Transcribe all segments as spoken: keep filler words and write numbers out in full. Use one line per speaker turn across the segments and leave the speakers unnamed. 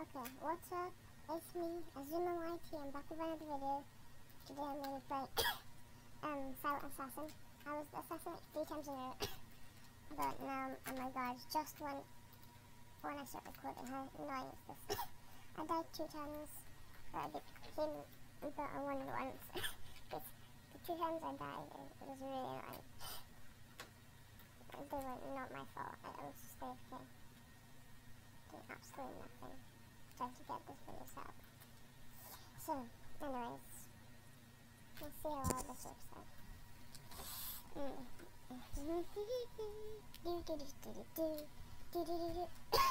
Okay, what's up? It's me, Azuma Y T. I'm back with another video. Today I'm going to play um, Silent Assassin. I was assassinated three times in a row, but now, oh my god, just when, when I start recording, how annoying is this? I died two times, but I became, but I won once. It's, the two times I died, it, it was really annoying. They were not my fault, I, I was just AFK. Doing absolutely nothing. Trying to get this video set up. So, anyways, we'll see how all this works out. Mm. do do do do do do do do do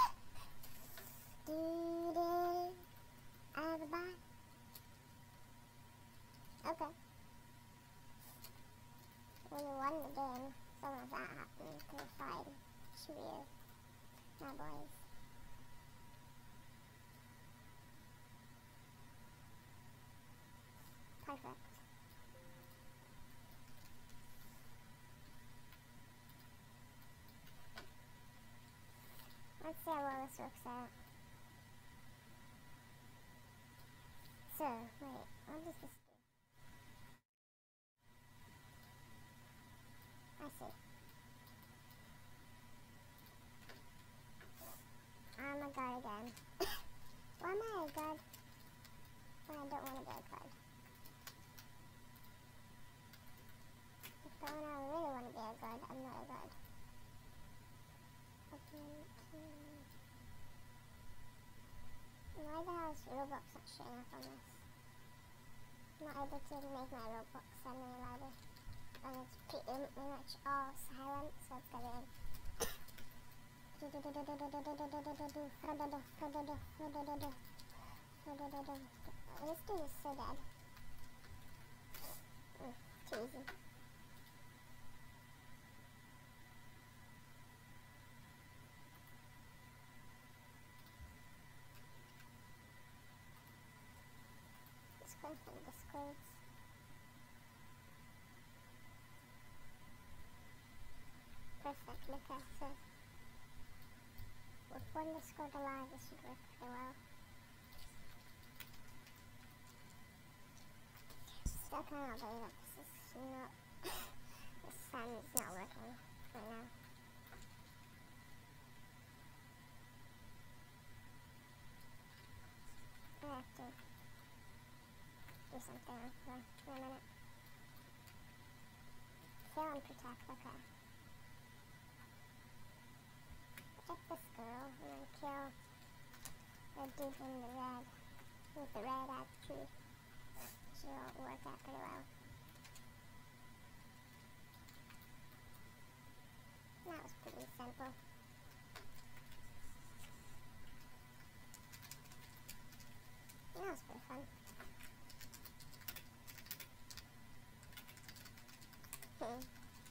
do do everybody. Okay. When you won the game, some of that happened. Could find Shrew. My boys. Perfect. Let's see how well this works out. So, wait, what does this do? I see. I'm a guard again. Why am I a guard when I don't want to be a guard? But when I really want to be a guard, I'm not a guard. Okay, okay. Why the hell is Roblox not showing up on this? I'm not able to make my Roblox suddenly louder. And it's pretty much all silent, so it's gonna this dude is so dead. Mm, too easy. Discord for the Discords. Perfect, okay, so with one Discord alive, this should work pretty well. Still cannot believe that this is not, this sun is not working right now. I have to do something after, for a minute. Kill and protect, okay. Protect this girl and then kill the dude in the red, with the red attitude. She'll work out pretty well. That was pretty simple. That was pretty fun. Hmm.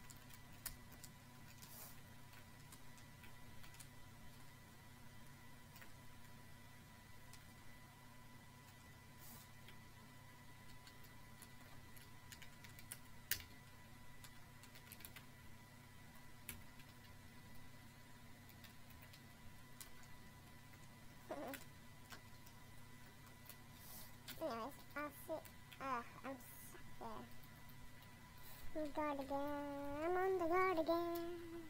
Anyways, I'll see. Ugh, I'm stuck there. I'm guard again. I'm on the guard again.